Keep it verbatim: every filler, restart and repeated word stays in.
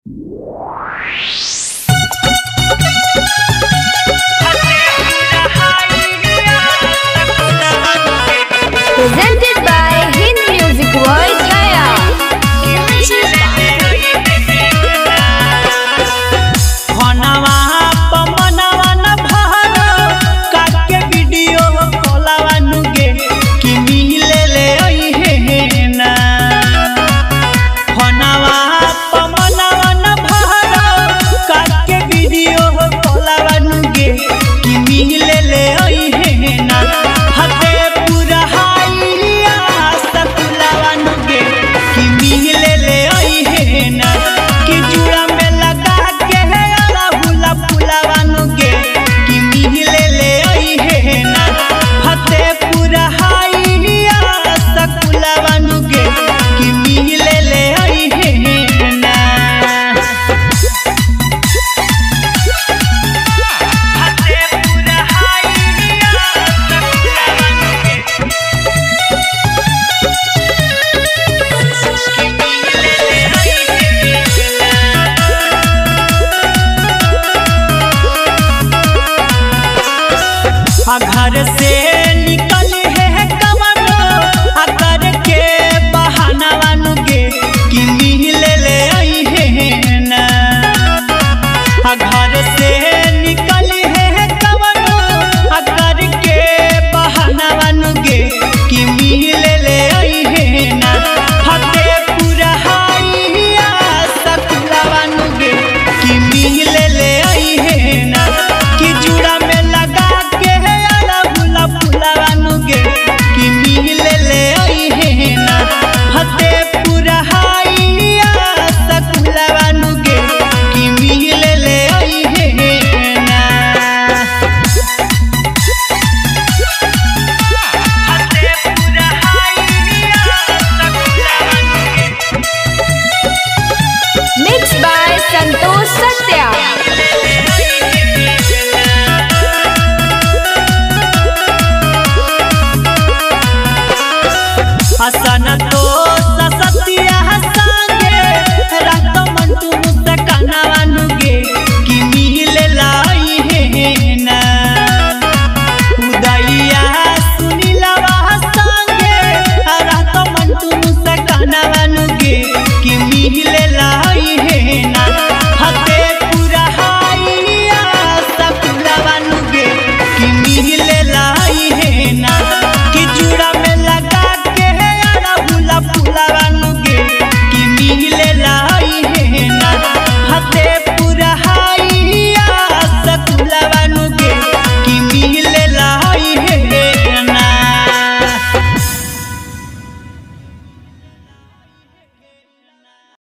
Presented by Hind Music World Gaya. खनवा पमनवा न भर काके वीडियो कॉलवा नुगे कि मिले ले आई है ना। खनवा पमनवा न भर काके वीडियो कॉलवा नुगे कि मिले ले आई है ना। हते पूरा हाइया सतुलवा नुगे कि मिले ले आई है ना। कि जुड़ा में लगा के अला फुलवा नुगे कि मिले ले आई है ना। हते पूरा हाइया सतुलवा नुगे कि मिले ले आई है ना। हते पूरा हाइया सतुलवा नुगे कि मिले ले आई है ना। घर से निकल है कमरो अकर के बहाना नुगे कि मिले ले आई है ना। घर से निकल है कमरो अकर के बहाना नुगे कि मिले ले आई है ना। हते पूरा हाइया सतुलवा नुगे कि मिले ले आई है ना। कि जुड़ा में लगा के अला फुलवा नुगे कि मिले ले आई है ना। हते पूरा हाइया सतुलवा नुगे कि मिले ले आई है ना। हते पूरा हाइया सतुलवा नुगे Mixed by Santosh Satya. हसन तो ससतिया संगे रात मन तू मुस्कानवा नुगे कि मिले लाई है ना। उदैया सुनीलवा संगे रात मन तू मुस्कानवा नुगे कि मिले लाई है ना। हते पूरा हाइया सतुलवा नुगे कि मिले लाई है ना। कि जुड़ा में लगा के फुलवा नुगे कि मिले लाई है ना। हते